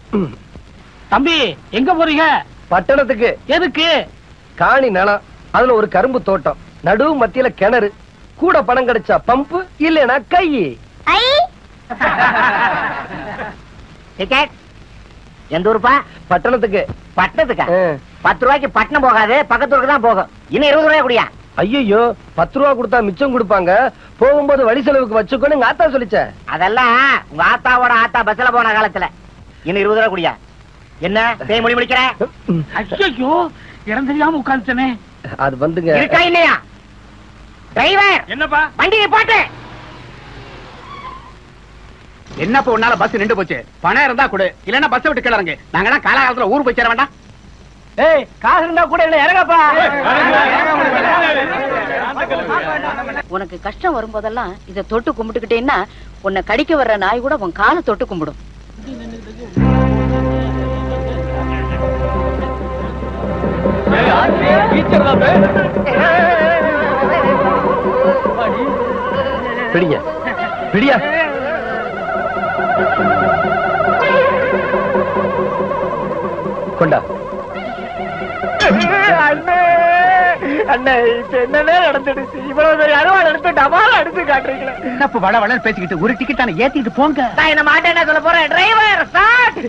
தம்பி எங்க போறீங்க? பட்டணத்துக்கு. எதுக்கு? காணி நிலம், அதுல ஒரு கரும்பு தோட்டம், நடுவு மத்தியில கிணறு, கூட பணம் கிடைச்சா பம்பு, இல்லனா கை. எந்த ஊருப்பா? பட்டணத்துக்கு. பட்டணத்துக்கா? 10 ரூபாய்க்கு பட்டணம் போகாது, பக்கத்தூருக்கு தான் போகும். இன்னும் 20 ரூபாய் குடியா? ஐயோ, 10 ரூபா கொடுத்தா மிச்சம் கொடுப்பாங்க, போகும்போது வழி செலவுக்கு வச்சுக்கோன்னு எங்க ஆத்தா சொல்லிச்ச. அதெல்லாம் உங்க ஆத்தாவோட ஆத்தா பஸ்ல போன காலத்துல. இன்னும் 20 ரூபாய் குடியா? என்ன பேய் மொழி முடிக்கிற? ஐயோ, இடம் தெரியாம உட்கார்ந்துட்டனே. அது வந்துங்க. இருக்கா இல்லையா? டிரைவர் என்னப்பா? வண்டியை போட்டு. என்னப்பா உன்னால பஸ் நின்று போச்சு? பணம் இருந்தா கொடு, இல்லன்னா பஸ் விட்டு கிளறங்க. நாங்கலாம் காலகாலத்துல ஊருக்கு போய் சேர வேண்டாம். ஏய், காசு இருந்தா கூட இல்ல, இறங்கப்பா. உனக்கு கஷ்டம் வரும்போதெல்லாம் இத தொட்டு கும்பிட்டுக்கிட்டேன்னா உன்னை கடிக்க வர்ற நாய் கூட உன் காலை தொட்டு கும்பிடும். பிடிங்க, பிடியா. கொண்டா. அண்ணே, என்னவே நடந்துடுச்சு? இவ்வளவு பெரிய அருவாள் எடுத்து டபால் எடுத்து காட்டுறீங்களா? என்னப்பா வள வளன்னு பேசிக்கிட்டு ஒரு டிக்கெட்டான ஏத்திட்டு போங்க. நான் என்ன மாட்டேன், என்ன சொல்ல போறேன்? Driver start.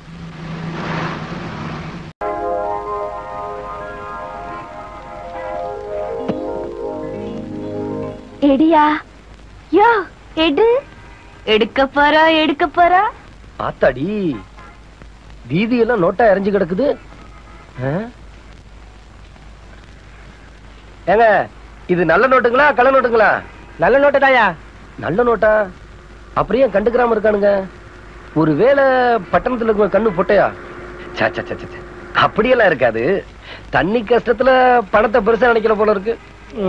எடியா யோ, எடு. எடுக்க போறா, எடுக்க போறா. ஆத்தாடி, வீதியெல்லாம் நோட்டா எரிஞ்சு கிடக்குது. ஏங்க, இது நல்ல நோட்டுங்களா கள்ள நோட்டுங்களா? நல்ல நோட்டு தாயா. நல்ல நோட்டா? அப்படியே கண்டுக்கிறாம இருக்கானுங்க. ஒருவேளை பட்டணத்துல இருக்க கண்ணு பொட்டையா? அப்படியெல்லாம் இருக்காது. தண்ணி கஷ்டத்துல பணத்தை பெருசா நினைக்கிற போல இருக்கு.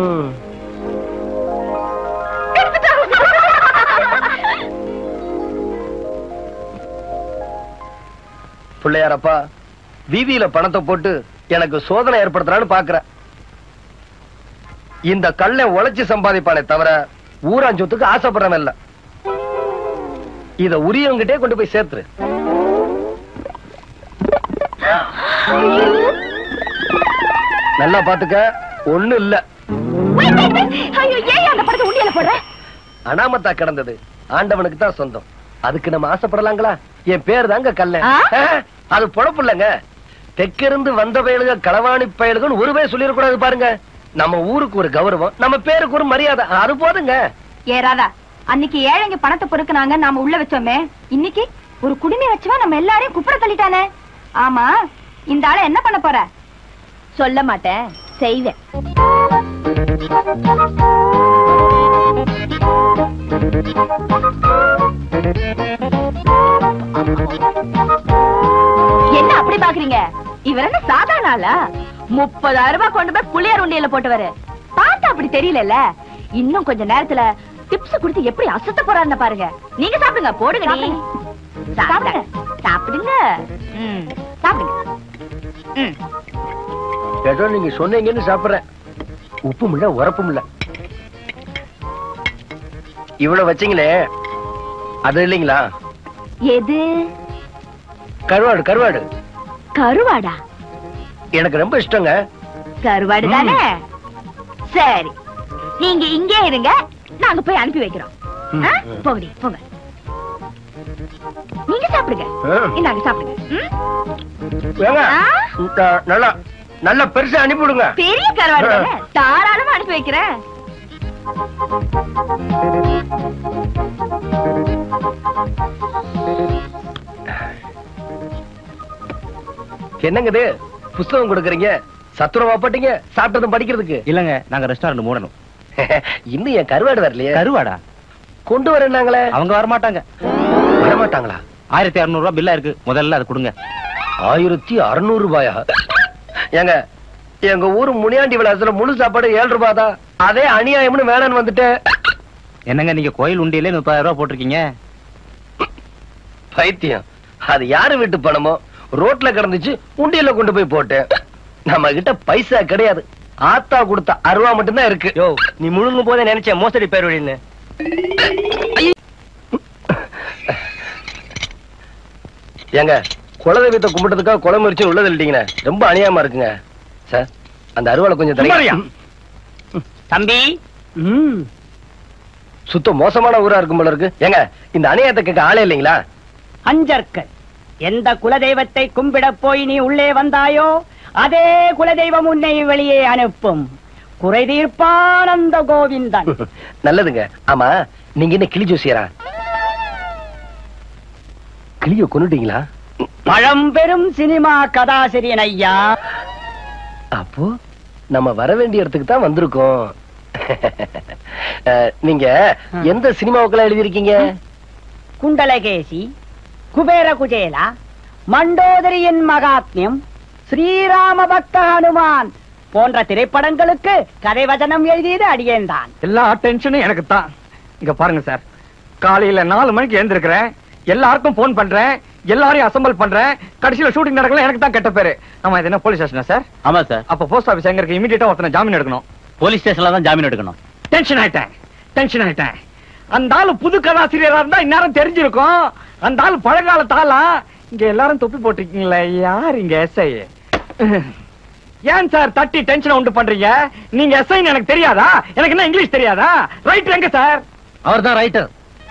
பிள்ளையாரப்பா, வீதியில பணத்தை போட்டு எனக்கு சோதனை ஏற்படுத்தலான்னு பாக்குற. இந்த கல்லை உழைச்சு சம்பாதிப்பானே தவிர ஊராஞ்சொத்துக்கு ஆசைப்படுறவன் இல்ல. இத உரியவங்கிட்டே கொண்டு போய் சேர்த்துரு. நல்லா பாத்துக்க, ஒண்ணு இல்ல. அனாமத்தா கிடந்தது ஆண்டவனுக்கு தான் சொந்தம். அதுக்கு நம்ம ஆசைப்படலாங்களா? என் பேர் தாங்க கல்ல. அது பொழப்பு இல்லங்க. தெற்கிருந்து வந்த பயலுக களவாணி பயலுகன்னு ஒரு பேர் சொல்லிடக்கூடாது பாருங்க. நம்ம ஊருக்கு ஒரு கௌரவம், நம்ம பேருக்கு ஒரு மரியாதை, அது போதுங்க. ஏறாதா, அன்னைக்கு ஏழைங்க பணத்தை பொறுக்குனாங்க, நாம உள்ள வச்சோமே. இன்னைக்கு ஒரு குடிமை வச்சுவா நம்ம எல்லாரையும் குப்புற தள்ளிட்டானே. ஆமா, இந்த ஆளை என்ன பண்ண போற? சொல்ல மாட்டேன், செய்வேன். என்ன அப்படி பாக்குறீங்க? இவர் என்ன சாதாரண ஆளா? 30,000 ரூபாய் கொண்டு போய் புளியார் உண்டியல போட்டுவாரு. பார்த்தா அப்படி தெரியல. இன்னும் கொஞ்ச நேரத்துல டிப்ஸ் கொடுத்து எப்படி அசத்த போறாருன்னு பாருங்க. நீங்க சாப்பிடுங்க, போடுங்க. சாப்பிடுங்க, சாப்பிடுங்க, சாப்பிடுங்க. ஏதோ நீங்க சொன்னீங்கன்னு சாப்பிடுறேன். உப்பும் இல்ல, உரப்பும் இல்ல. இவ்வளவு வச்சீங்களே, அது இல்லைங்களா? எது? கருவாடு. கருவாடு. கருவாடா? எனக்கு ரொம்ப இஷ்டங்க. கருவாடு தானே? சரி, நீங்க இங்கே இருங்க, நாங்க போய் அனுப்பி வைக்கிறோம். போங்க போங்க, நீங்க சாப்பிடுங்க. இந்தாங்க சாப்பிடுங்க. நல்லா நல்ல பெருசா அனுப்பிவிடுங்க. பெரிய கருவாடு தானே, தாராளமா அனுப்பி வைக்கிறேன். என்னங்க இது, புஸ்தகம் கொடுக்கறீங்க? சத்துணவா போட்டீங்க? சாப்பிட்டதும் படிக்கிறதுக்கு இல்லங்க, நாங்க ரெஸ்டாரண்ட் மூடணும். இன்னும் என் கருவாடு வரலையே. கருவாடா கொண்டு வரேன்னாங்களே. அவங்க வரமாட்டாங்க. வரமாட்டாங்களா? 1600 ரூபாய் பில்லா இருக்கு, முதல்ல அது கொடுங்க. 1600 ரூபாயா? ஏங்க, எங்க ஊரு முனியாண்டி விலாசத்துல முழு சாப்பாடு 7 ரூபாய் தான். அதே அநியாயம்னு வேணான்னு வந்துட்டு. என்னங்க, நீங்க கோயில் உண்டியிலே 30,000 ரூபாய் போட்டிருக்கீங்க. பைத்தியம், அது யாரு வீட்டு பணமோ ரோட்ல கிடந்துச்சு, உண்டியில கொண்டு போய் போட்டு. நம்ம கிட்ட பைசா கிடையாது, ஆத்தா கொடுத்த அருவா மட்டும்தான் இருக்கு. யோ, நீ முழுங்கும் போதே நினைச்ச மோசடி பேர் வழின்னு. ஏங்க, குலதெய்வத்தை கும்பிட்டதுக்காக கொலை முயற்சி உள்ளது இல்லீங்க. ரொம்ப அநியாயமா இருக்குங்க சார். அந்த அருவாளை கொஞ்சம் தரையா. தம்பி, சுத்த மோசமான ஊரா இருக்கும் போல இருக்கு. ஏங்க இந்த அநியாயத்தை கேட்க ஆளே இல்லைங்களா? அஞ்சற்கள், எந்த குலதெய்வத்தை கும்பிட போய் நீ உள்ளே வந்தாயோ அதே குலதெய்வம் உன்னை வெளியே அனுப்பும். குறை தீர்ப்பானந்த கோவிந்தன். நல்லதுங்க. ஆமா, நீங்க என்ன கிளி ஜோசியரா? கிளிய கொன்னுட்டீங்களா? பழம்பெரும் சினிமா கதாசிரியன் ஐயா. அப்போ நம்ம வர வேண்டிய இடத்துக்கு தான் வந்திருக்கோம். நீங்க எந்த சினிமாவுக்கெல்லாம் எழுதிருக்கீங்க? குண்டலகேசி, குபேர குஜேலா, மண்டோதரியின் மகாத்மியம், ஸ்ரீராம பக்த ஹனுமான் போன்ற திரைப்படங்களுக்கு கதை வசனம் எழுதியது அடியேன்தான். எல்லா டென்ஷனும் எனக்கு தான். இங்க பாருங்க சார், காலையில 4 மணிக்கு எழுந்திருக்கிறேன், எல்லாருக்கும் போன் பண்றேன், எல்லாரையும் அசம்பிள் பண்றேன், கடைசியில ஷூட்டிங் நடக்கல. எனக்கு தான் கெட்ட பேரு. ஆமா, இது என்ன போலீஸ் ஸ்டேஷனா சார்? ஆமா சார். அப்ப போஸ்ட் ஆபீஸ் எங்க இருக்கு? இமிடியேட்டா ஒருத்தனை ஜாமீன் எடுக்கணும். போலீஸ் ஸ்டேஷன்ல தான் ஜாமீன் எடுக்கணும். டென்ஷன் ஆயிட்டேன். அந்த ஆளு புது கதாசிரியரா இருந்தா இந்நேரம் தெரிஞ்சிருக்கும். அந்த ஆளு பழங்கால தாளா. இங்க எல்லாரும் தொப்பி போட்டிருக்கீங்களே, யார் இங்க எஸ்ஐ? ஏன் சார் தட்டி டென்ஷன் உண்டு பண்றீங்க? நீங்க எஸ்ஐ எனக்கு தெரியாதா? எனக்கு என்ன இங்கிலீஷ் தெரியாதா? ரைட்டர் எங்க சார்? அவர் தான் ரைட்டர்.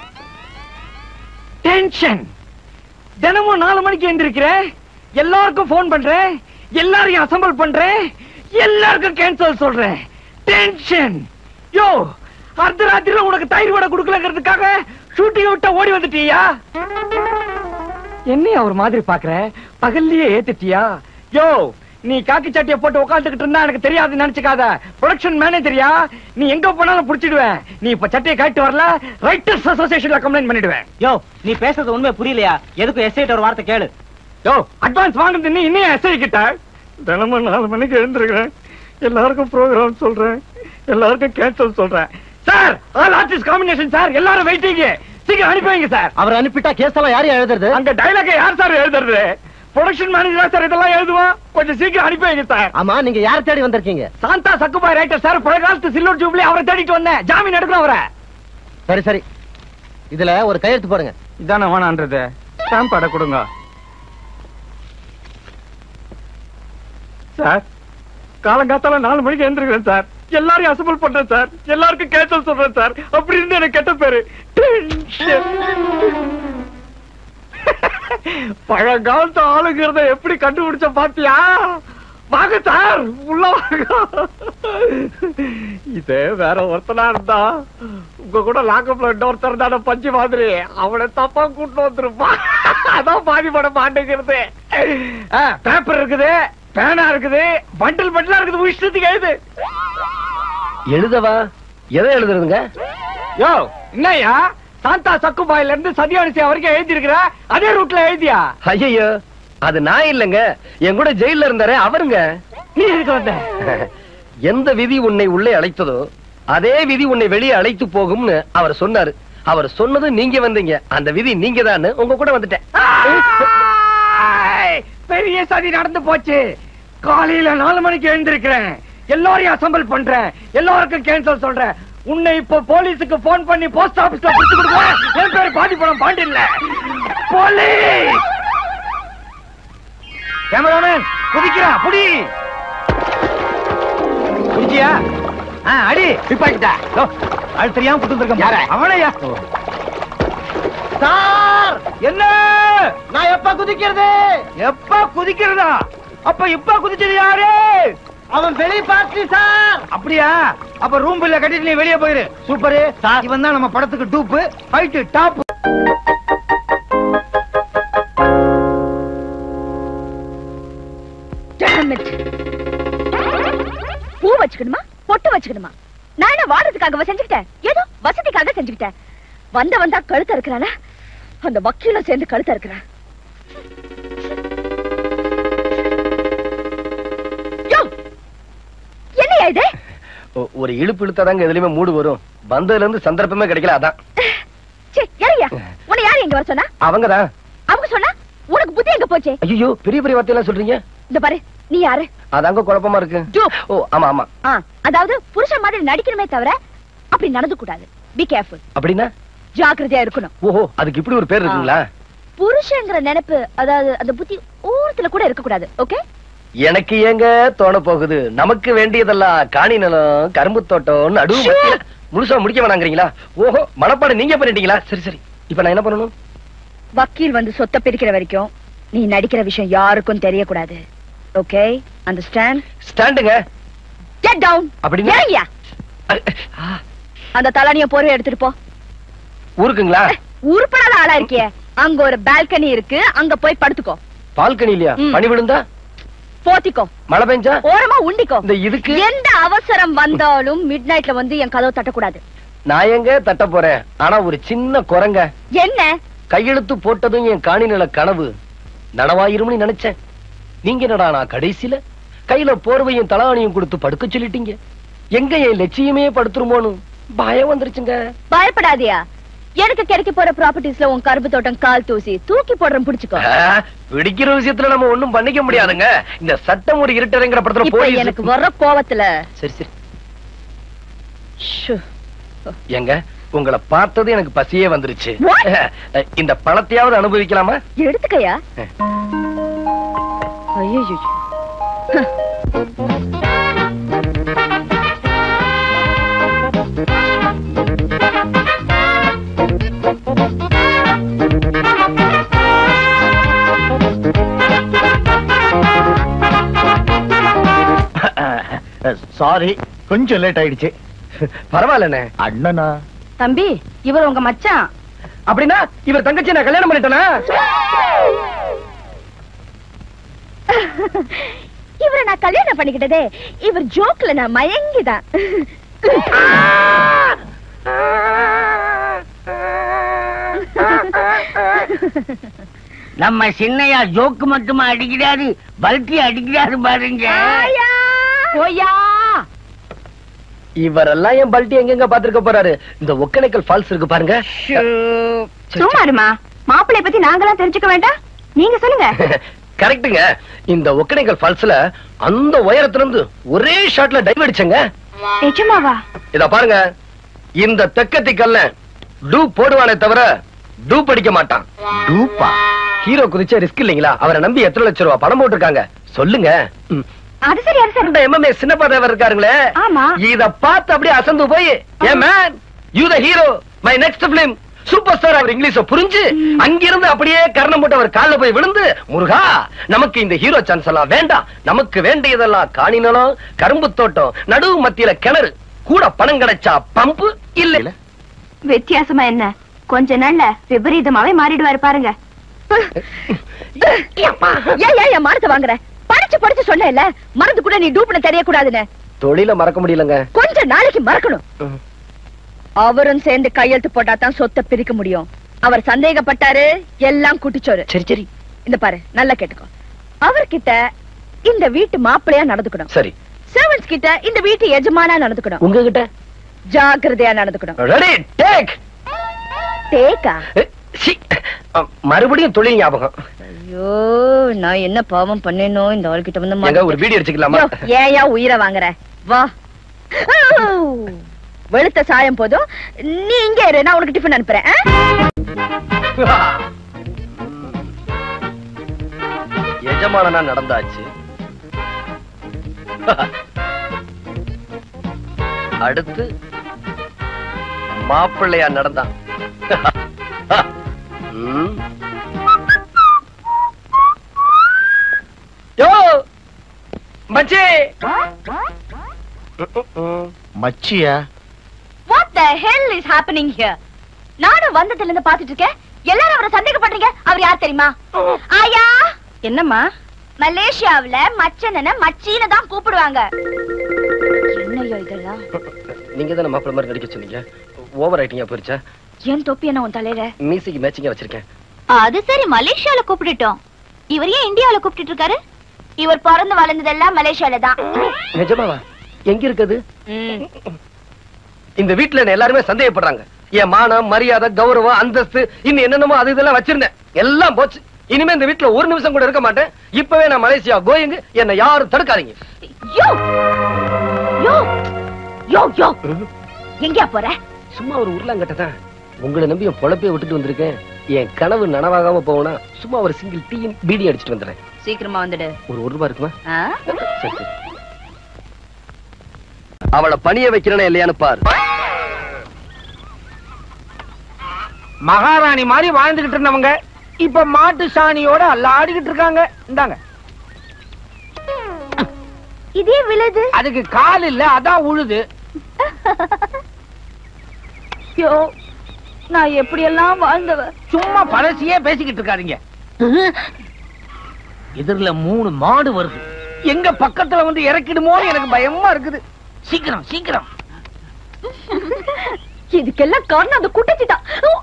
டென்ஷன். தினமும் 4 மணிக்கு எழுந்திருக்கிறேன், எல்லாருக்கும் போன் பண்றேன், எல்லாரையும் அசம்பிள் பண்றேன், எல்லாருக்கும் கேன்சல் சொல்றேன். டென்ஷன். யோ, அர்த்தராத்திரில உனக்கு தயிர் வடை கொடுக்கலங்கிறதுக்காக ஷூட்டிங் விட்ட ஓடி வந்துட்டியா? என்னைய ஒரு மாதிரி பாக்குற? பகல்லையே ஏத்துட்டியா? யோ, நீ காக்கி சட்டியை போட்டு உட்காந்துக்கிட்டு இருந்தா எனக்கு தெரியாது நினைச்சுக்காத. ப்ரொடக்ஷன் மேனேஜரியா? நீ எங்க போனாலும் புடிச்சிடுவேன். நீ இப்ப சட்டையை காட்டி வரல, ரைட்டர்ஸ் அசோசியேஷன்ல கம்ப்ளைண்ட் பண்ணிடுவேன். யோ, நீ பேசுறது உண்மை புரியலையா? எதுக்கு எஸ்ஐ ஒரு வார்த்தை கேளு. யோ, அட்வான்ஸ் வாங்குறது நீ இன்னும் எஸ்ஐ கிட்ட? தினமும் 4 மணிக்கு எழுந்திருக்கிறேன், எல்லாருக்கும் ப்ரோக்ராம் சொல்றேன், எல்லாருக்கும் கேன்சல் சொல்றேன். Sir, all artist combination sir, எல்லாரும் வெயிட்டிங். சீக்கிரம் அனுப்பி வைங்க சார். அவர் அனுப்பிட்டா கேஸ் எல்லாம் யாரையும் எழுதுறது? அங்க டைலாக் யார் சார் எழுதுறது? ப்ரொடக்ஷன் மேனேஜர் சார் இதெல்லாம் எழுதுவான். கொஞ்சம் சீக்கிரம் அனுப்பி வைங்க சார். ஆமா, நீங்க யார் தேடி வந்திருக்கீங்க? சாந்தா சக்குபாய் ரைட்டர் சார், பழைய காலத்து சில்வர் ஜூப்ளி, அவரை தேடிட்டு வந்தேன். ஜாமீன் எடுக்கணும் அவரை. சரி, இதுல ஒரு கையெழுத்து போடுங்க. இதான வேணான்றது. ஸ்டாம்ப் அட கொடுங்க சார். காலங்காத்தால 4 மணிக்கு எழுந்திருக்கிறேன் சார், எல்லாரையும் அசம்பிள் பண்றேன் சார், எல்லாருக்கும் கேன்சல் சொல்றேன் சார். அப்படி இருந்து எனக்கு கெட்ட பேரு. பழங்காலத்து ஆளுங்கிறத எப்படி கண்டுபிடிச்ச பாத்தியா? வாங்க சார், உள்ள வாங்க. இதே வேற ஒருத்தனா இருந்தா உங்க கூட லாக்கப்ல இன்னொருத்தர் தான பஞ்சு மாதிரி, அவனை தப்பா கூட்டு வந்துருப்பான். அதான் பாதிப்பட மாட்டேங்கிறது. பேப்பர் இருக்குது, பேனா இருக்குது, பண்டில் பண்டிலா இருக்குது, இஷ்டத்துக்கு எழுது. எழுதவா? எதை எழுதுறதுங்க? யோ, என்னையா சாந்தா சக்குபாயில இருந்து சதியானிசி வரைக்கும் எழுதி இருக்கிற அதே ரூட்ல எழுதியா? ஐயோ, அது நான் இல்லங்க, என் கூட ஜெயில இருந்தாரு அவருங்க. நீ எதுக்கு வந்த? எந்த விதி உன்னை உள்ளே அழைத்ததோ அதே விதி உன்னை வெளியே அழைத்து போகும்னு அவர் சொன்னாரு. அவர் சொன்னது நீங்க வந்தீங்க, அந்த விதி நீங்க தான். உங்க கூட வந்துட்டேன். பெரிய சதி நடந்து போச்சு. காலையில 4 மணிக்கு எழுந்திருக்கிறேன், எல்லாரையும் அசம்பிள் பண்றேன், எல்லாருக்கும் கேன்சல் சொல்றேன். உன்னை இப்ப போலீஸுக்கு போன் பண்ணி போஸ்ட் ஆபீஸ்ல பிடிச்சு கொடுக்குறேன். என் பேரு பாதிப்படம் பாண்டில்ல. போலீஸ் கேமராமேன் குதிக்கிறா, புடி. குதிச்சியா? அடி. பிப்பாக்கிட்டா அது தெரியாம குத்து இருக்க அவனையா? சார், என்ன? நான் எப்ப குதிக்கிறது? எப்ப குதிக்கிறதா? அப்ப இப்ப குதிச்சது யாரு? அவன் வெளியே பார்த்து சார். அப்படியா? அப்ப ரூம் பில்ல கட்டிட்டு நீ வெளியே போயிரு. சூப்பர். இவன் தான் நம்ம படத்துக்கு டூப்பு, ஃபைட் டாப். பூ வச்சுக்கணுமா, பொட்டு வச்சுக்கணுமா? நான் என்ன வாடுறதுக்காக செஞ்சுக்கிட்டேன்? ஏதோ வசதிக்காக செஞ்சுக்கிட்டேன். வந்தா கழுத்த இருக்கிறான, அந்த வக்கீலும் சேர்ந்து கழுத்த இருக்கிறான். என்னையா இது? ஒரு இழுப்பு இழுத்தாதாங்க எதுலயுமே மூடு வரும். வந்ததுல இருந்து சந்தர்ப்பமே கிடைக்கல, அதான். உன்னை யாரு எங்க வர சொன்னா? அவங்கதான். அவங்க சொன்னா உனக்கு புத்தி எங்க போச்சு? ஐயோ, பெரிய பெரிய வார்த்தையெல்லாம் சொல்றீங்க. இந்த பாரு, நீ யாரு? அதாங்க குழப்பமா இருக்கு. ஓ, ஆமா ஆமா. அதாவது புருஷன் மாதிரி நடிக்கணுமே தவிர அப்படி நடந்து கூடாது. Be careful. அப்படின்னா ஜாக்கிரதையா இருக்கணும். ஓஹோ, அதுக்கு இப்படி ஒரு பேர் இருக்குங்களா? புருஷங்கிற நினைப்பு, அதாவது அந்த புத்தி ஊரத்துல கூட இருக்க கூடாது. ஓகே? எனக்கு ஏங்க தோண போகுது, நமக்கு வேண்டியதெல்லாம் காணி நிலம், கரும்பு தோட்டம், நடுவு முழுசா முடிக்க வேணாங்கிறீங்களா? ஓஹோ, மனப்பாடு நீங்க பண்ணிட்டீங்களா? சரி சரி, இப்ப நான் என்ன பண்ணணும்? வக்கீல் வந்து சொத்தை பிரிக்கிற வரைக்கும் நீ நடிக்கிற விஷயம் யாருக்கும் தெரியக்கூடாது. ஓகே? அண்டர்ஸ்டாண்ட்? ஸ்டாண்டுங்க. Get down. அப்படின்னா அந்த தலானிய போர்வை எடுத்துட்டு போ. ஊருக்குங்களா? உருப்படாத ஆளா இருக்கிய. அங்க ஒரு பால்கனி இருக்கு, அங்க போய் படுத்துக்கோ. பால்கனி இல்லையா? பனி விழுந்தா போத்திக்கோ. மழை பெஞ்சா ஓரமா உண்டிக்கோ. இந்த இதுக்கு எந்த அவசரம் வந்தாலும் மிட் நைட்ல வந்து என் கதவு தட்டக்கூடாது. நான் எங்க தட்ட போறேன்? ஆனா ஒரு சின்ன குரங்க. என்ன? கையெழுத்து போட்டதும் என் காணி நில கனவு நனவாயிரும்னு நினைச்சேன். நீங்க என்னடா நான் கடைசியில கையில போர்வையும் தலாணியும் கொடுத்து படுக்க சொல்லிட்டீங்க. எங்க என் லட்சியமே படுத்துருமோன்னு பயம் வந்துருச்சுங்க. பயப்படாதியா, எனக்கு கிடைக்க போற ப்ராப்பர்ட்டிஸ்ல உன் கரும்பு தோட்டம் கால் தூசி தூக்கி போடுறேன், பிடிச்சுக்கோ. பிடிக்கிற விஷயத்துல நம்ம ஒண்ணும் பண்ணிக்க முடியாதுங்க. இந்த சட்டம் ஒரு இருட்டறைங்கிற படத்துல போய் எனக்கு வர்ற கோவத்துல. சரி சரி. எங்க உங்களை பார்த்தது எனக்கு பசியே வந்துருச்சு. இந்த பழத்தையாவது அனுபவிக்கலாமா? எடுத்துக்கையா. ஐயோ, சாரி, கொஞ்சம் லேட் ஆயிடுச்சு. பரவாயில்லண்ணே. அண்ணனா? தம்பி, இவர் உங்க மச்சான். அப்படின்னா இவர் தங்கச்சி நான் கல்யாணம் பண்ணிட்டேனா? இவரை நான் கல்யாணம் பண்ணிக்கிட்டதே இவர் ஜோக்ல நான் மயங்கிதான். நம்ம சின்னையா ஜோக்கு மட்டுமா அடிக்கிறாரு, பல்கி அடிக்கிறாரு பாருங்க. இவரெல்லாம் என் பல்ட்டி எங்கெங்க பாத்துருக்க போறாரு? இந்த ஒக்கேனக்கல் ஃபால்ஸ் இருக்கு பாருங்க. சும்மாருமா, மாப்பிள்ளை பத்தி நாங்களாம் தெரிஞ்சுக்க வேண்டாம், நீங்க சொல்லுங்க. கரெக்ட்டுங்க. இந்த ஒக்கேனக்கல் ஃபால்ஸ்ல அந்த உயரத்துல இருந்து ஒரே ஷாட்ல டைவ் அடிச்சங்க. நிஜமாவா? இத பாருங்க, இந்த தெக்கத்தி கல்ல டூ போடுவானே தவிர டூ படிக்க மாட்டான். டூப்பா? ஹீரோ குறிச்ச ரிஸ்க் இல்லீங்களா? அவரை நம்பி எத்தனை லட்சம் ரூபாய் பணம் போட்டிருக்காங்க சொல்லுங்க. அது சரி, அது சரி. இந்த எம்எம்ஏ சின்னப்பா தேவர் இருக்காருங்களே, ஆமா, இத பார்த்து அப்படியே அசந்து போய், hey man, you the hero, my next film superstar. அவர் இங்கிலீஷ புரிஞ்சு அங்கிருந்து அப்படியே கர்ணம் போட்டு அவர் கால்ல போய் விழுந்து, முருகா நமக்கு இந்த ஹீரோ சான்ஸ் எல்லாம் வேண்டாம், நமக்கு வேண்டியதெல்லாம் காணி நிலம், கரும்பு தோட்டம், நடுவு மத்தியில கிணறு, கூட பணம் கிடைச்சா பம்பு இல்ல. வித்தியாசமா என்ன? கொஞ்ச நாள்ல விபரீதமாவே மாறிடுவாரு பாருங்க. ஏன் மானத்தை வாங்குற? படிச்சு படிச்சு சொன்ன இல்ல, மறந்து கூட நீ டூப்னு தெரியக்கூடாதுன்னு. தொழில மறக்க முடியலங்க, கொஞ்ச நாளைக்கு மறக்கணும். அவரும் சேர்ந்து கையெழுத்து போட்டா தான் சொத்தை பிரிக்க முடியும். அவர் சந்தேகப்பட்டாரு, எல்லாம் குட்டிச்சோரு. சரி சரி, இந்த பாரு, நல்லா கேட்டுக்கோ. அவர்கிட்ட இந்த வீட்டு மாப்பிள்ளையா நடந்துக்கணும். சரி. சர்வன்ஸ் கிட்ட இந்த வீட்டு எஜமானா நடந்துக்கணும். உங்ககிட்ட ஜாக்கிரதையா நடந்துக்கணும். Ready take. டேக்கா? மறுபடியும் தொழில் ஞாபகம். ஐயோ, நான் என்ன பாவம் பண்ணேனோ இந்த ஆள்கிட்ட வந்து. எங்க ஒரு வீடியோ எடுத்துக்கலாமா? ஏயா உயிரை வாங்குற? வா. வெளுத்த சாயம் போதும், நீ இங்க இரு, நான் உனக்கு டிஃபன் அனுப்புறேன். எஜமானனா நடந்தாச்சு, அடுத்து மாப்பிள்ளையா நடந்தான். யோ மச்சி. மச்சியா? What the hell is happening here? நானும் வந்ததுல இருந்து பாத்துட்டு இருக்கேன், எல்லாரும் அவரை சந்தேகப்படுறீங்க. அவர் யார் தெரியுமா? ஆயா. என்னம்மா? மலேசியாவுல மச்சனன மச்சின்னு தான் கூப்பிடுவாங்க. என்னையா இதெல்லாம்? நீங்க தான மாப்பிள்ளை மாதிரி நடிக்க சொன்னீங்க, ஓவர் ரைட்டிங்கா போயிருச்சா? ஏன் தொப்பி என்ன உன் தலையில? மீசிக்கு மேட்சிங்கா வச்சிருக்கேன். அது சரி, மலேசியால கூப்பிட்டுட்டோம். இவர் ஏன் இந்தியாவுல கூப்பிட்டு இருக்காரு? இவர் பிறந்து வளர்ந்ததெல்லாம் மலேசியால தான். நிஜமாவா? எங்க இருக்குது? இந்த வீட்டுல எல்லாருமே சந்தேகப்படுறாங்க. என் மானம், மரியாதை, கௌரவம், அந்தஸ்து, இன்னும் என்னென்னமோ அது இதெல்லாம் வச்சிருந்தேன், எல்லாம் போச்சு. இனிமே இந்த வீட்டுல ஒரு நிமிஷம் கூட இருக்க மாட்டேன். இப்பவே நான் மலேசியா கோயிங், என்ன யாரும் தடுக்காதீங்க. யோ யோ யோ யோ, எங்கயா போற? சும்மா ஒரு உருளாங்கட்டதான். உங்களை நம்பி என் பொழப்பைய விட்டுட்டு வந்திருக்கேன். என் கனவு நனவாகாம போனா சும்மா ஒரு சிங்கிள் டீயும் பீடி அடிச்சிட்டு வந்துடுறேன். சீக்கிரமா வந்துடு. ஒரு ரூபாய் இருக்குமா? ஆ? சரி. அவளை பணிய வைக்கிறேன்னு இல்லையான்னு பாரு. மகாராணி மாதிரி வாழ்ந்துகிட்டு இருந்தவங்க இப்ப மாட்டு சாணியோட அல்லாடிக்கிட்டு இருக்காங்க. இந்தாங்க. இதே விழுது. அதுக்கு கால் இல்ல, அதான் உழுது. யோ, நான் எப்படி எல்லாம் வாழ்ந்தவ. சும்மா பழசியே பேசிக்கிட்டு இருக்காதீங்க. எதிரில 3 மாடு வருது. எங்க பக்கத்துல வந்து இறக்கிடுமோன்னு எனக்கு பயமா இருக்குது. சீக்கிரம் சீக்கிரம். இதுக்கெல்லாம் காரணம் அந்த குட்டச்சி தான்.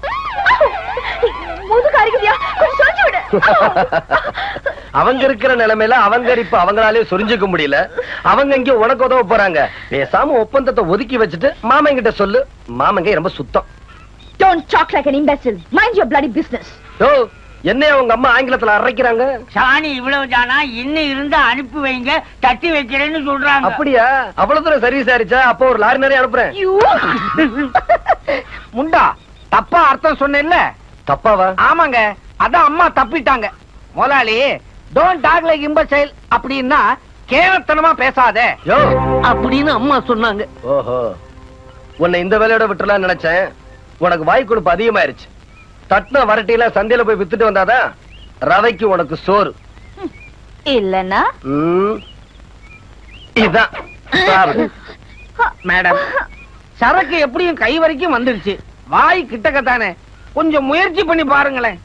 முதுகு அரிக்குதியா? கொஞ்சம் சொல்லிச்சு விடு. அவங்க இருக்கிற நிலைமையில அவங்க இப்ப அவங்களாலே சொரிஞ்சுக்க முடியல. அவங்க இங்க உனக்கு உதவ போறாங்க. பேசாம ஒப்பந்தத்தை ஒதுக்கி வச்சுட்டு மாமன் கிட்ட சொல்லு. மாமங்க ரொம்ப சுத்தம். Don't talk like an imbecile. Mind your bloody business. என்ன உங்க அம்மா ஆங்கிலத்துல அரைக்கிறாங்க? சாணி இவ்வளவு தானா? இன்னும் இருந்தா அனுப்பி வைங்க, தட்டி வைக்கிறேன்னு சொல்றாங்க. அப்படியா? அவ்வளவு தூரம் சர்வீஸ் ஆயிடுச்சா? அப்போ ஒரு லாரி நிறைய அனுப்புறேன். முண்டா, தப்பா அர்த்தம் சொன்னேன்ல? தப்பாவா? ஆமாங்க, அதான் அம்மா தப்பிட்டாங்க. முதலாளி, டோன்ட் டாக் லைக் இம்பசைல் அப்படின்னா கேவலத்தனமா பேசாத அப்படின்னு அம்மா சொன்னாங்க. ஓஹோ, உன்னை இந்த வேலையோட விட்டுலாம் நினைச்சேன். உனக்கு வாய் கொழுப்பு அதிகமாயிருச்சு. தட்டின வரட்டியில சந்தையில போய் வித்துட்டு வந்தாதான் ரவைக்கு உனக்கு சோறு. இல்லன்னா இதான் மேடம், சரக்கு எப்படியும் கை வரைக்கும் வந்துருச்சு. வாய் கிட்டக்கத்தானே, கொஞ்சம் முயற்சி பண்ணி பாருங்களேன்.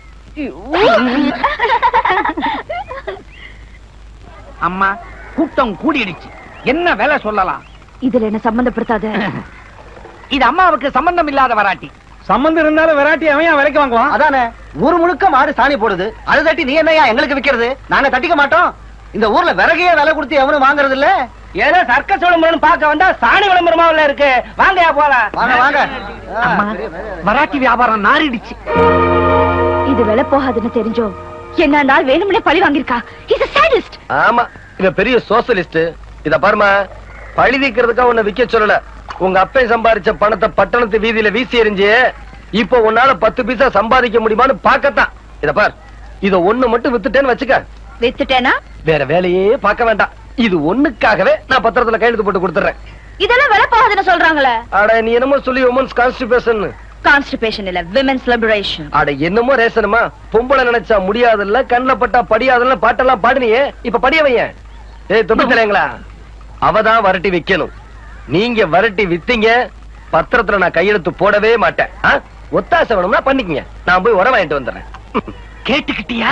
அம்மா, கூட்டம் கூடிடுச்சு. என்ன வேலை சொல்லலாம்? இதுல என்ன சம்பந்தப்படுத்தாத. இது அம்மாவுக்கு சம்பந்தம் இல்லாத வராட்டி. சம்பந்தம் இருந்தாலும் வெராட்டி அவன் விலைக்கு வாங்குவான். அதானே, ஊர் முழுக்க மாடு சாணி போடுது. அது தட்டி நீ என்னையா எங்களுக்கு விக்கிறது? நாங்க தட்டிக்க மாட்டோம். இந்த ஊர்ல விறகையே விலை கொடுத்து எவனும் வாங்குறது இல்ல. ஏதோ சர்க்கஸ் விளம்பரம் பார்க்க வந்தா சாணி விளம்பரமா இருக்கு. வாங்கயா போலாம். வாங்க வாங்க. வராட்டி வியாபாரம் நாரிடுச்சு. இது விலை போகாதுன்னு தெரிஞ்சோ என்ன நாள் வேணும்னே பழி வாங்கிருக்கா. He's a sadist. ஆமா, இவன் பெரிய சோசியலிஸ்ட். இத பாருமா, பழி தீக்கிறதுக்காக உன்னை விக்க சொல்லல. உங்க அப்பை சம்பாதிச்ச பணத்தை பட்டணத்து வீதியில வீசி எறிஞ்சு இப்போ உன்னால 10 பைசா சம்பாதிக்க முடியுமான்னு பாக்கத்தான். இத பார், இத ஒண்ணு மட்டும் வித்துட்டேன்னு வச்சுக்க. வித்துட்டேனா? வேற வேலையே பார்க்க வேண்டாம். இது ஒண்ணுக்காகவே நான் பத்திரத்துல கையெழுத்து போட்டு கொடுத்துறேன். இதெல்லாம் விலை போகாதுன்னு சொல்றாங்களே. அட, நீ என்னமோ சொல்லி உமன்ஸ் கான்ஸ்டிபேஷன். கான்ஸ்டிபேஷன் இல்ல, விமென்ஸ் லிபரேஷன். அட, என்னமோ ரேசனுமா? பொம்பளை நினைச்சா முடியாதுல்ல, கண்ணுல பட்டா படியாதுல்ல பாட்டெல்லாம் பாடுனியே, இப்ப படிய வையன். ஏய் தொப்பிக்கலைங்களா, அவதான் வரட்டி விக்கணும். நீங்க வரட்டி வித்தீங்க, பத்திரத்துல நான் கையெழுத்து போடவே மாட்டேன். ஒத்தாசை வேணும்னா பண்ணிக்கங்க, நான் போய் உரம் வாங்கிட்டு வந்துடுறேன். கேட்டுக்கிட்டியா?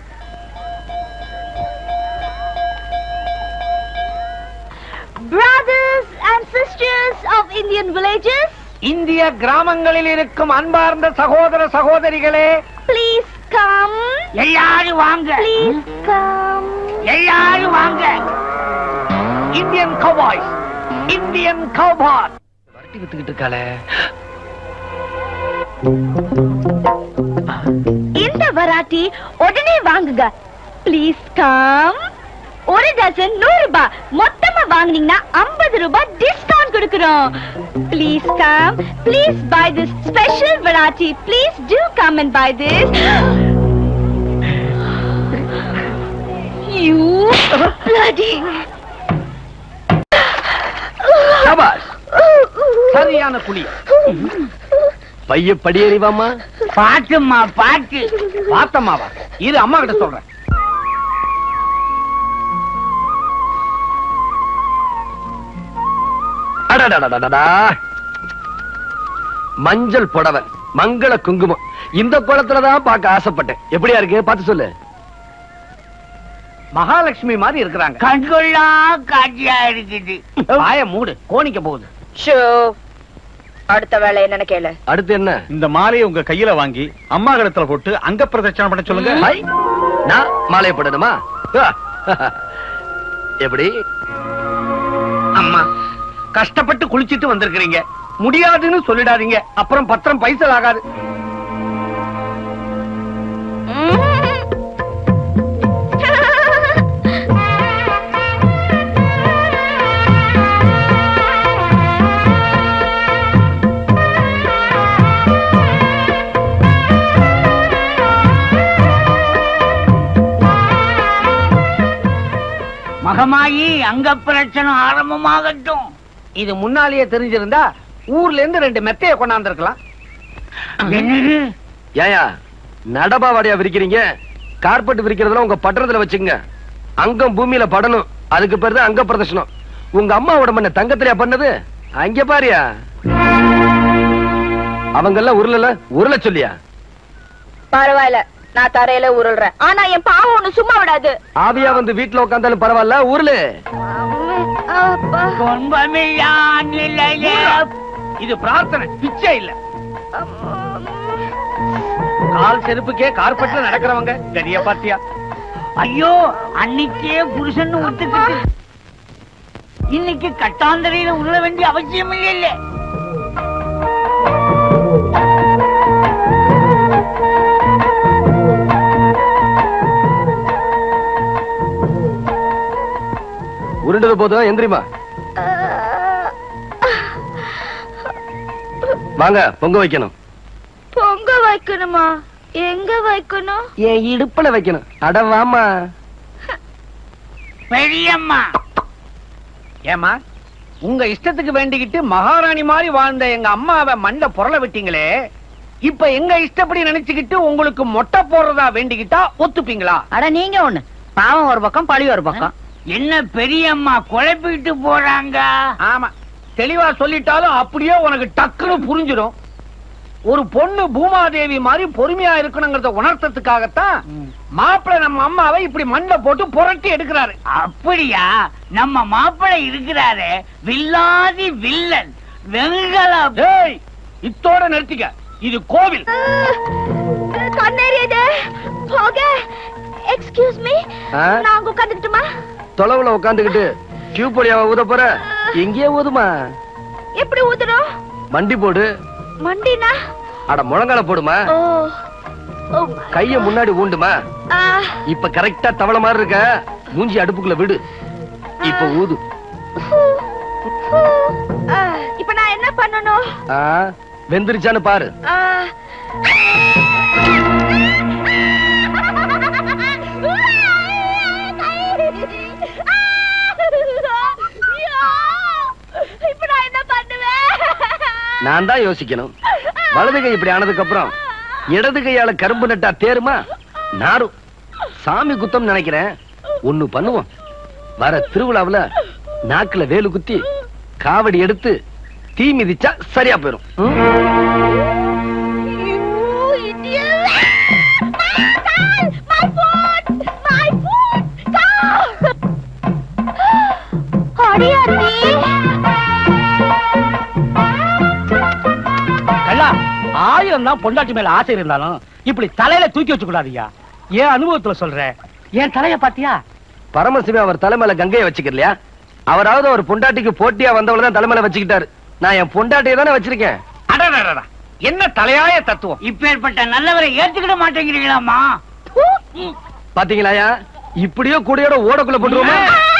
Brothers and sisters of Indian villages, இந்திய கிராமங்களில் இருக்கும் அன்பார்ந்த சகோதர சகோதரிகளே, please come. எல்லாரும் வாங்க, Please come. எல்லாரும் வாங்க. Indian cowboys, Indian cowboy. வரட்டி வித்துக்கிட்டு இருக்காளே. இந்த வராட்டி உடனே வாங்குங்க. Please come. ஒரு டசன் 100 ரூபாய், மொத்தமா வாங்குனீங்கன்னா 50 ரூபாய் டிஸ்கவுண்ட் கொடுக்கிறோம். Please come. Please buy this special variety. Please do come and buy this. You bloody. சபாஷ், சரியான குழி. பைய படியறிவாமா? பாட்டுமா பாட்டு. பாத்தம்மாவா? இது அம்மா கிட்ட சொல்றேன். அடடடடடா, மஞ்சள் புடவை, மங்கள குங்குமம். இந்த குளத்துலதான் பார்க்க ஆசைப்பட்டேன். எப்படியா இருக்கு பார்த்து சொல்லு. மகாலட்சுமி மாதிரி இருக்கிறாங்க. கண்கொள்ளா காட்சியா இருக்குது. வாய மூடு, கோணிக்க போகுது. அடுத்த வேலை என்னன்னு கேளு. அடுத்து என்ன? இந்த மாலையை உங்க கையில வாங்கி அம்மா கழுத்துல போட்டு அங்க பிரதட்சணம் பண்ண சொல்லுங்க. ஹை, நான் மாலையை போடணுமா? எப்படி? அம்மா, கஷ்டப்பட்டு குளிச்சிட்டு வந்திருக்கிறீங்க, முடியாதுன்னு சொல்லிடாதீங்க. அப்புறம் பத்திரம் பைசல் ஆகாது. அகமாயி அங்க பிரச்சனை ஆரம்பமாகட்டும். இது முன்னாலேயே தெரிஞ்சிருந்தா ஊர்ல இருந்து 2 மெத்தைய கொண்டாந்துருக்கலாம். என்னது? ஏயா நடபாவாடியா விரிக்கிறீங்க? கார்பெட் விரிக்கிறதுல உங்க பட்டணத்துல வச்சுங்க. அங்கம் பூமியில படணும், அதுக்கு பேரு தான் அங்க பிரதர்ஷனம். உங்க அம்மாவோட மண்ண தங்கத்திலயா பண்ணது? அங்க பாரியா, அவங்க எல்லாம் உருள சொல்லியா? பரவாயில்ல, நான் தரையில உருள்றேன். ஆனா என் பாவம் ஒண்ணு சும்மா விடாது. ஆவியா வந்து வீட்டுல உட்காந்தாலும் பரவாயில்ல, உருளு. துன்பமில்லா நிலையே. இது பிரார்த்தனை, பிச்சை இல்ல. கால் செருப்புக்கே கார்பெட்ல நடக்கிறவங்க கரிய பாத்தியா? ஐயோ, அன்னைக்கே புருஷன் ஒத்துக்கிட்டு இன்னைக்கு கட்டாந்தரையில உருள வேண்டிய அவசியம் இல்ல. உருண்டது போதும், எந்திரிமா. வாங்க, பொங்க வைக்கணும். பொங்க வைக்கணுமா? எங்க வைக்கணும்? என் இடுப்புல வைக்கணும். அட வாமா. பெரியம்மா, ஏமா உங்க இஷ்டத்துக்கு வேண்டிக்கிட்டு மகாராணி மாதிரி வாழ்ந்த எங்க அம்மாவை மண்டை புரள விட்டீங்களே, இப்ப எங்க இஷ்டப்படி நினைச்சுக்கிட்டு உங்களுக்கு மொட்டை போடுறதா வேண்டிக்கிட்டா ஒத்துப்பீங்களா? அட நீங்க ஒண்ணு, பாவம் ஒரு பக்கம் பழி ஒரு பக்கம். என்ன பெரியம்மா குழப்பிட்டு போறாங்க? ஆமா, தெளிவா சொல்லிட்டாலும் அப்படியே உனக்கு டக்குன்னு புரிஞ்சிடும். ஒரு பொண்ணு பூமாதேவி மாதிரி பொறுமையா இருக்கணுங்கிறத உணர்த்ததுக்காகத்தான் மாப்பிள்ளை நம்ம அம்மாவை இப்படி மண்டை போட்டு புரட்டி எடுக்கிறாரு. அப்படியா? நம்ம மாப்பிள்ளை இருக்கிறாரு வில்லாதி வில்லன் வெங்கல. இத்தோட நிறுத்திக்க, இது கோவில். கண்ணேறியது போக. எக்ஸ்கியூஸ் மீ, நான் உட்கார்ந்துட்டுமா? தொலைவுல உட்காந்துக்கிட்டு டியூப் வழியா ஊத போற? எங்கேயே ஊதுமா. எப்படி ஊதுறோம்? மண்டி போடு. மண்டினா? அட முழங்கால போடுமா. கைய முன்னாடி ஊண்டுமா. இப்ப கரெக்டா தவளை மாதிரி இருக்க. மூஞ்சி அடுப்புக்குள்ள விடு. இப்ப ஊது. இப்ப நான் என்ன பண்ணணும்? வெந்திருச்சான்னு பாரு. இப்ப நான் என்ன பண்ணுவேன்? நான் தான் யோசிக்கணும். வலது கை இப்படி ஆனதுக்கு அப்புறம் இடது கையால கரும்பு நட்டா தேருமா? நாரும். சாமி குத்தம் நினைக்கிறேன். ஒண்ணு பண்ணுவோம். வர திருவிழாவுல நாக்குல வேலு குத்தி காவடி எடுத்து தீ மிதிச்சா சரியா போயிரும். கல்லா, 1000 தான் பொண்டாட்டி மேல ஆசை இருந்தாலும் இப்படி தலையில தூக்கி வச்சு கூடாதியா. ஏன் அனுபவத்துல சொல்ற? என் தலைய பாத்தியா? பரமசிவன் அவர் தலைமையில கங்கையை வச்சுக்கலையா? அவராவது ஒரு பொண்டாட்டிக்கு போட்டியா வந்தவளதான் தலைமையில வச்சுக்கிட்டாரு. நான் என் பொண்டாட்டியை தானே வச்சிருக்கேன். அடடடடா, என்ன தலையாய தத்துவம்! இப்பேற்பட்ட நல்லவரை ஏத்துக்கிட மாட்டேங்கிறீங்களாமா? பாத்தீங்களாயா? இப்படியோ கூடையோட ஓடக்குள்ள போட்டுருவோமா?